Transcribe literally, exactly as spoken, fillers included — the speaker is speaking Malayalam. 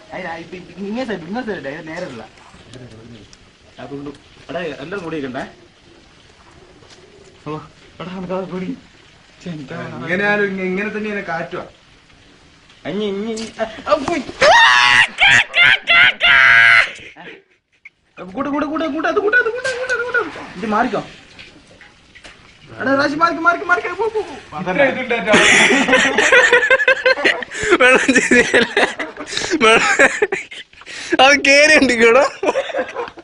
ഇങ്ങനെ ഇങ്ങനത്തെ നേരമില്ല അതുകൊണ്ട് എടാ എല്ലാവരും കൂടിയിരിക്കണ്ടേ. ഓ എടാ നമുക്കത് കൂടി എങ്ങനെയാലും ഇങ്ങനെ തന്നെയാണ് കാറ്റുവാ. അഞ്ഞി ഇഞ്ഞി കൂടെ കൂടെ കൂടെ കൂടെ അത് കൂടെ അത് കൂടെ കൂടെ അത് കൂടെ ഇത് മാറിക്കോ. എടാ റാശി മാറിക്ക് മാറിക്ക് മാറിക്ക് പോ പോ വെള്ളം അത് കേറി ഉണ്ട് കേടോ.